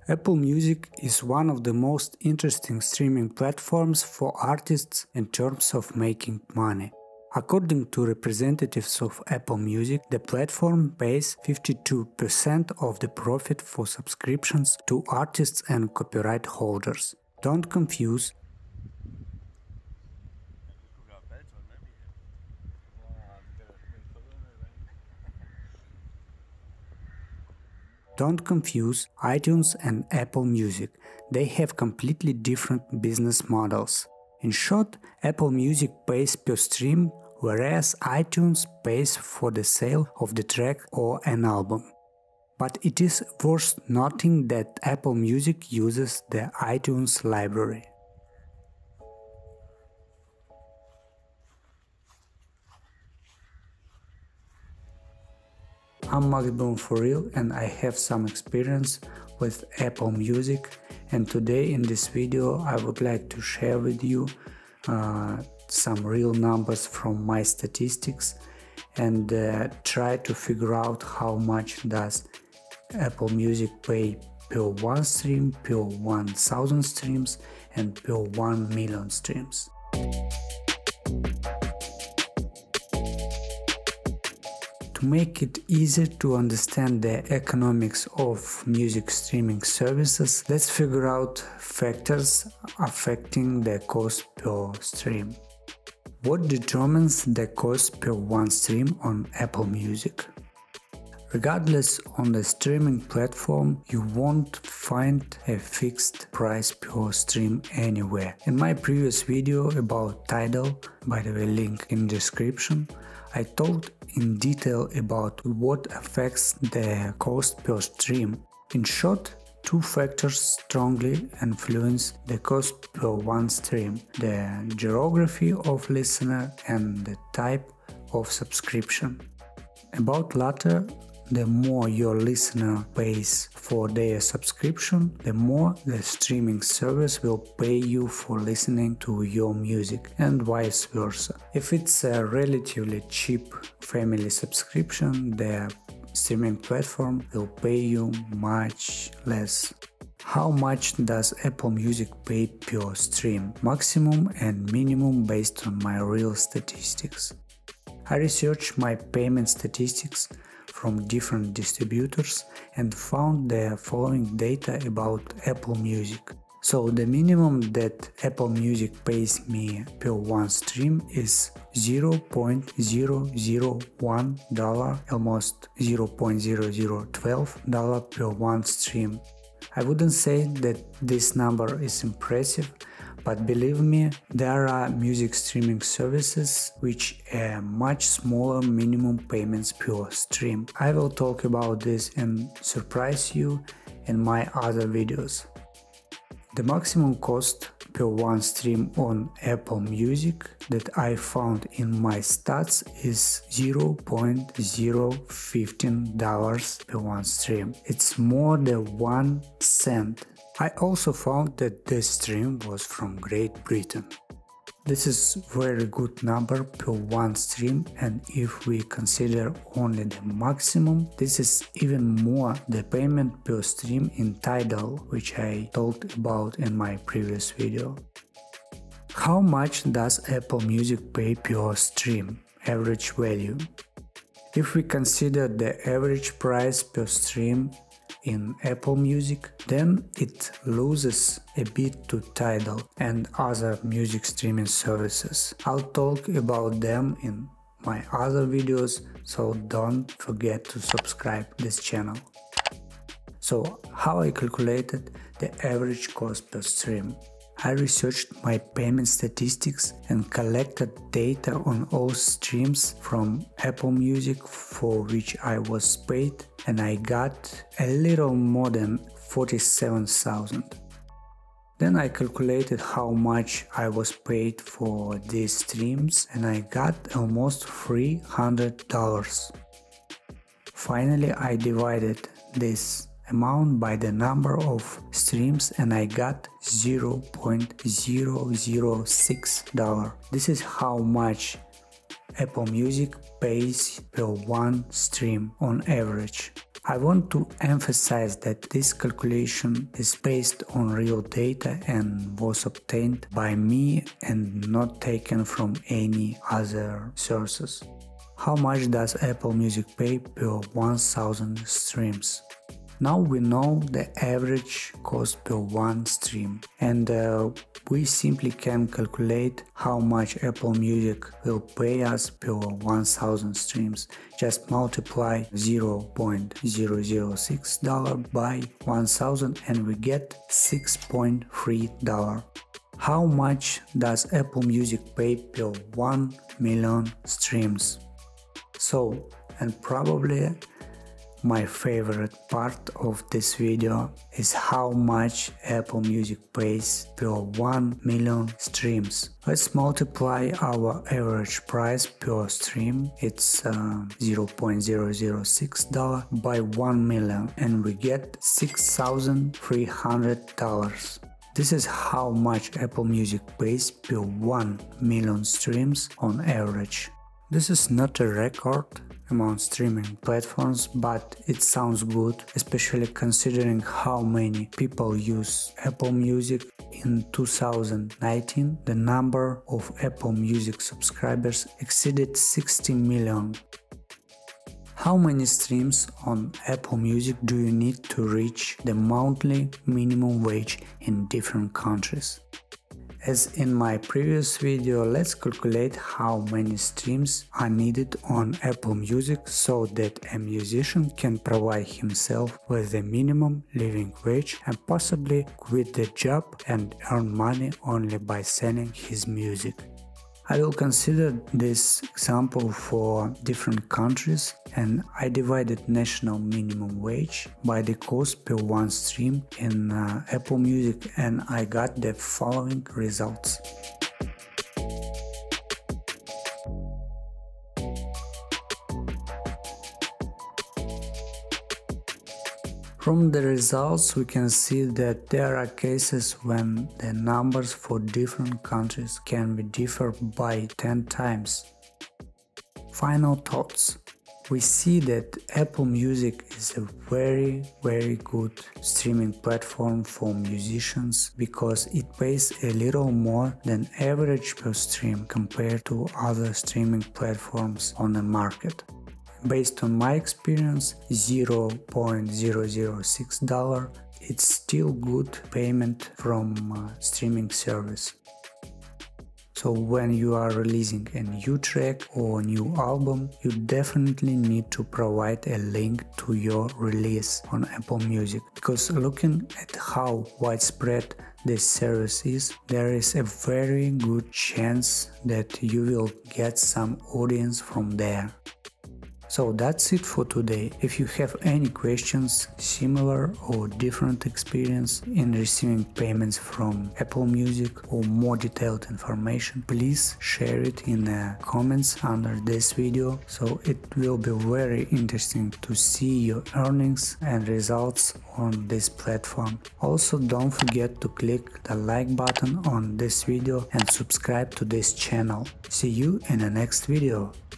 Apple Music is one of the most interesting streaming platforms for artists in terms of making money. According to representatives of Apple Music, the platform pays 52% of the profit for subscriptions to artists and copyright holders. Don't confuse iTunes and Apple Music. They have completely different business models. In short, Apple Music pays per stream, whereas iTunes pays for the sale of the track or an album. But it is worth noting that Apple Music uses the iTunes library. I'm Max Boom for real, and I have some experience with Apple Music, and today in this video I would like to share with you some real numbers from my statistics and try to figure out how much does Apple Music pay per one stream, per 1,000 streams and per 1 million streams. To make it easier to understand the economics of music streaming services, let's figure out factors affecting the cost per stream. What determines the cost per one stream on Apple Music? Regardless on the streaming platform, you won't find a fixed price per stream anywhere. In my previous video about Tidal, by the way link in description, I talked in detail about what affects the cost per stream. In short, two factors strongly influence the cost per one stream: the geography of listener and the type of subscription. About latter, the more your listener pays for their subscription, the more the streaming service will pay you for listening to your music, and vice versa. If it's a relatively cheap family subscription, the streaming platform will pay you much less. How much does Apple Music pay per stream? Maximum and minimum based on my real statistics. I researched my payment statistics from different distributors and found the following data about Apple Music. So the minimum that Apple Music pays me per one stream is $0.001, almost $0.0012 per one stream. I wouldn't say that this number is impressive, but believe me, there are music streaming services which have much smaller minimum payments per stream. I will talk about this and surprise you in my other videos. The maximum cost per one stream on Apple Music that I found in my stats is $0.015 per one stream. It's more than 1 cent. I also found that this stream was from Great Britain. This is very good number per one stream, and if we consider only the maximum, this is even more the payment per stream in Tidal, which I talked about in my previous video. How much does Apple Music pay per stream? Average value. If we consider the average price per stream in Apple Music, then it loses a bit to Tidal and other music streaming services. I'll talk about them in my other videos, so don't forget to subscribe this channel. So how I calculated the average cost per stream? I researched my payment statistics and collected data on all streams from Apple Music for which I was paid, and I got a little more than 47,000. Then I calculated how much I was paid for these streams, and I got almost $300. Finally, I divided this amount by the number of streams and I got $0.006. This is how much Apple Music pays per one stream on average. I want to emphasize that this calculation is based on real data and was obtained by me and not taken from any other sources. How much does Apple Music pay per 1000 streams? Now we know the average cost per one stream, and we simply can calculate how much Apple Music will pay us per 1000 streams. Just multiply $0.006 by 1000 and we get $6.3. How much does Apple Music pay per 1 million streams? So, and probably my favorite part of this video is how much Apple Music pays per 1 million streams. Let's multiply our average price per stream, it's $0.006 by 1 million and we get $6,300. This is how much Apple Music pays per 1 million streams on average. This is not a record among streaming platforms, but it sounds good, especially considering how many people use Apple Music. In 2019, the number of Apple Music subscribers exceeded 60 million. How many streams on Apple Music do you need to reach the monthly minimum wage in different countries? As in my previous video, let's calculate how many streams are needed on Apple Music so that a musician can provide himself with the minimum living wage and possibly quit the job and earn money only by selling his music. I will consider this example for different countries, and I divided national minimum wage by the cost per one stream in Apple Music and I got the following results. From the results we can see that there are cases when the numbers for different countries can be differ by 10 times. Final thoughts. We see that Apple Music is a very good streaming platform for musicians because it pays a little more than average per stream compared to other streaming platforms on the market. Based on my experience, $0.006 it's still good payment from streaming service. So when you are releasing a new track or new album, you definitely need to provide a link to your release on Apple Music, because looking at how widespread this service is, there is a very good chance that you will get some audience from there. So that's it for today. If you have any questions, similar or different experience in receiving payments from Apple Music or more detailed information, please share it in the comments under this video, so it will be very interesting to see your earnings and results on this platform. Also, don't forget to click the like button on this video and subscribe to this channel. See you in the next video.